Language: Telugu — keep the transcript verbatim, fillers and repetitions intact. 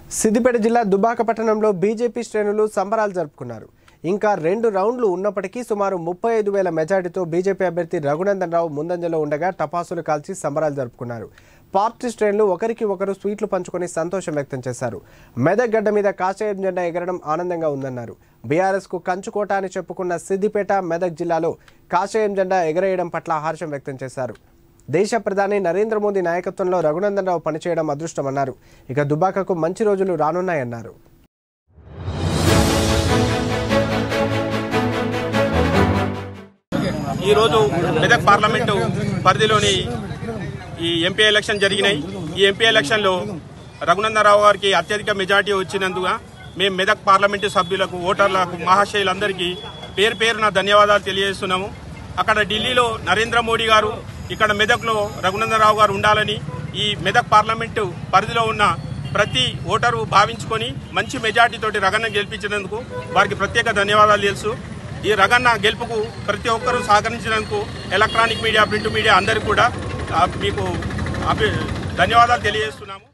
సిద్దిపేట జిల్లా దుబ్బాక పట్టణంలో బీజేపీ శ్రేణులు సంబరాలు జరుపుకున్నారు. ఇంకా రెండు రౌండ్లు ఉన్నప్పటికీ సుమారు ముప్పై ఐదు వేల మెజార్టీతో బీజేపీ అభ్యర్థి రఘునందన్ రావు ముందంజలో ఉండగా టపాసులు కాల్చి సంబరాలు జరుపుకున్నారు. పార్టీ శ్రేణులు ఒకరికి ఒకరు స్వీట్లు పంచుకొని సంతోషం వ్యక్తం చేశారు. మెదక్ గడ్డ మీద కాషాయం జెండా ఎగరడం ఆనందంగా ఉందన్నారు. బీఆర్ఎస్ కు కంచుకోట అని చెప్పుకున్న సిద్దిపేట మెదక్ జిల్లాలో కాషాయం జెండా ఎగరేయడం పట్ల హర్షం వ్యక్తం చేశారు. దేశ ప్రధాని నరేంద్ర మోదీ నాయకత్వంలో రఘునందన్ రావు పనిచేయడం అదృష్టమన్నారు. ఇక దుబ్బాకకు మంచి రోజులు రానున్నాయన్నారు. ఈరోజు మెదక్ పార్లమెంటు పరిధిలోని ఈ ఎంపీ ఎలక్షన్ జరిగినాయి. ఈ ఎంపీ ఎలక్షన్లో రఘునందన్ రావు గారికి అత్యధిక మెజార్టీ వచ్చినందున మేము మెదక్ పార్లమెంటు సభ్యులకు, ఓటర్లకు, మహాశయులందరికీ పేరు పేరున ధన్యవాదాలు తెలియజేస్తున్నాము. అక్కడ ఢిల్లీలో నరేంద్ర మోడీ గారు, ఇక్కడ మెదక్లో రఘునందన్ రావు గారు ఉండాలని ఈ మెదక్ పార్లమెంటు పరిధిలో ఉన్న ప్రతి ఓటరు భావించుకొని మంచి మెజార్టీతోటి రగన్న గెలిపించినందుకు వారికి ప్రత్యేక ధన్యవాదాలు తెలుసు. ఈ రగన్న గెలుపుకు ప్రతి ఒక్కరూ సహకరించినందుకు ఎలక్ట్రానిక్ మీడియా, ప్రింట్ మీడియా అందరికీ కూడా మీకు ధన్యవాదాలు తెలియజేస్తున్నాము.